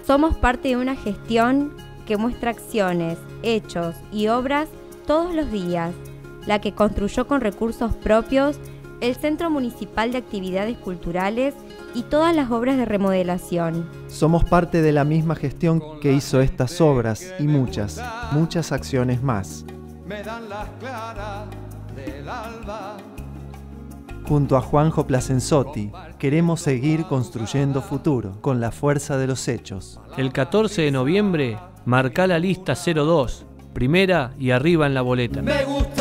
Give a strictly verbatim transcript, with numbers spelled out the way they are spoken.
Somos parte de una gestión que muestra acciones, hechos y obras todos los días, la que construyó con recursos propios el Centro Municipal de Actividades Culturales y todas las obras de remodelación. Somos parte de la misma gestión que hizo estas obras y muchas, muchas acciones más. Me dan las claras del alba. Junto a Juanjo Placenzotti, queremos seguir construyendo futuro con la fuerza de los hechos. El catorce de noviembre, marcá la lista cero dos, primera y arriba en la boleta. Me gusta